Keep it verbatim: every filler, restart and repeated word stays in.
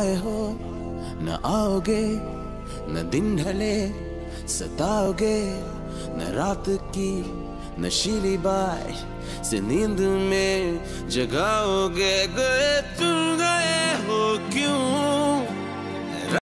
आए हो न आओगे, न दिन ढले सताओगे, न रात की नशीली बाय से नींद में जगाओगे। गए तुम